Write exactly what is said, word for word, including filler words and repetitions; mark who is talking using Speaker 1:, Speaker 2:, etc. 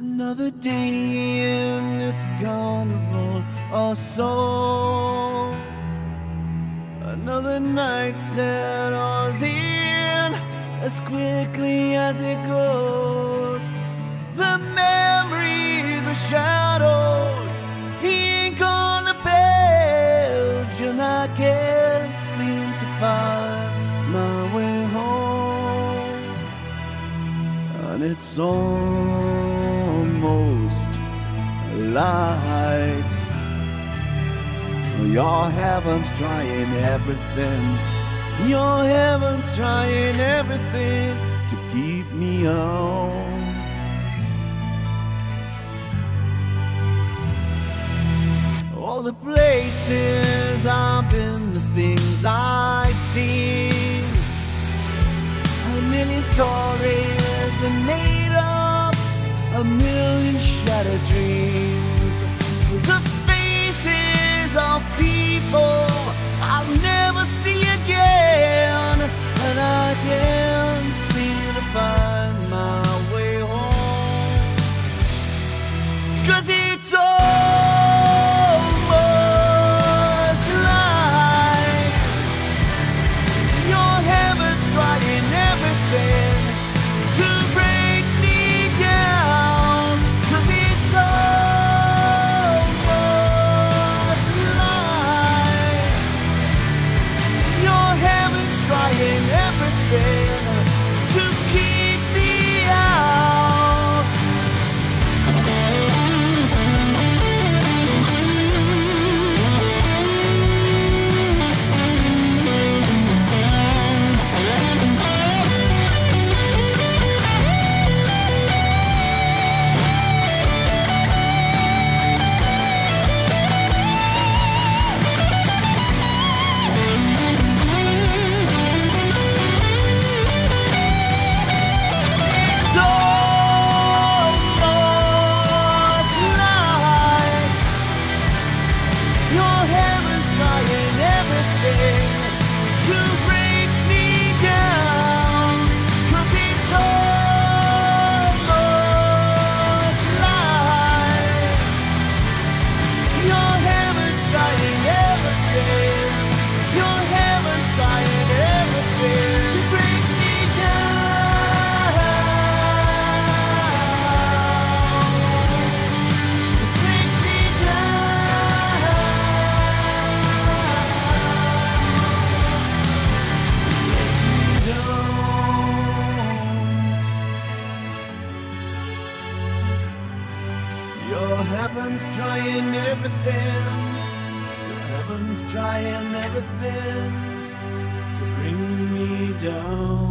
Speaker 1: Another day in this carnival or so. Another night settles in as quickly as it goes. The memories are shadows, ink on the page, and I can't seem to find my way home. And it's almost like your heaven's trying everything. Your heaven's trying everything to keep me on. All the places I've been, the things I see, a million stories that made up a million shattered dreams. The faces of people I'll never see again, and I can't seem to find my way home. 'Cause it's almost like your heaven's trying everything to break me down. 'Cause it's almost like your heaven's trying everything to keep me out. Heaven's trying everything. Your heaven's trying everything to bring me down.